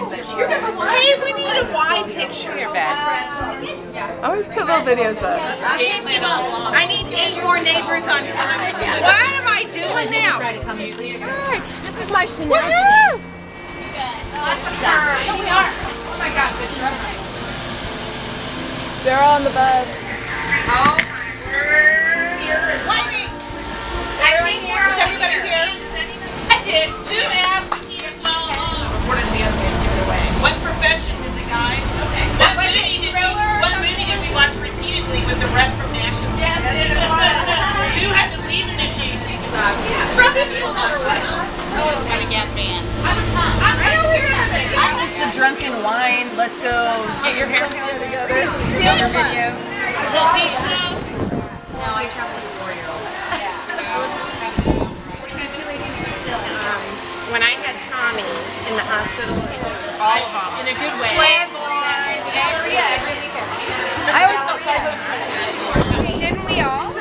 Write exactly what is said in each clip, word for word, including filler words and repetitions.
Hey, we need a wide picture. You're bad. I always put little videos up. I need eight more neighbors on. What am I doing now? Alright, this is my Chanel. Woohoo! Oh my god, good truck. They're all on the bus. Oh. Lightning! Lightning, is everybody here? I did. Who asked to keep us well home? Reported the other man, give it away. What profession did the guy? Okay. What movie did we? What movie did we watch repeatedly with the rep from National? Yes, it was. Who had to leave initiation because I was Kind of gap band. That was the drunken wine. Let's go get your hair together. Your video. No, I travel with a four-year-old. When I had Tommy in the hospital, it was all of them. In a good way. Playboy, every I always felt sorry for the Didn't we all?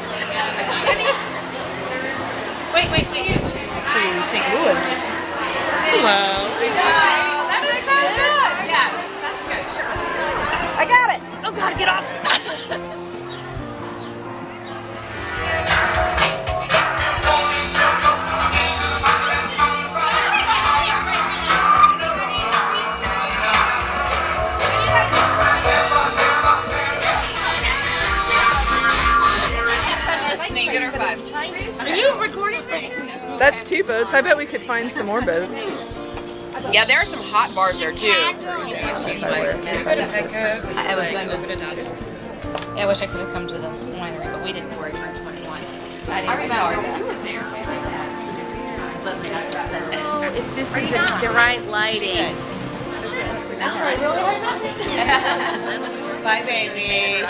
Wait, wait, wait. to Saint Louis. Hello. That is so good. Yeah, that's good. I got it. Oh God, get off. Are you recording this? That's two boats. I bet we could find some more boats. Yeah, there are some hot bars there too. I was going to. Yeah, I wish I could have come to the winery, but we didn't before I turned twenty-one. I remember that. Oh, if this is the right lighting. Bye, baby.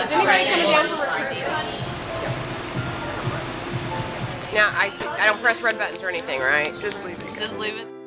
Now, I, I don't press red buttons or anything, right? Just leave it. Just leave it.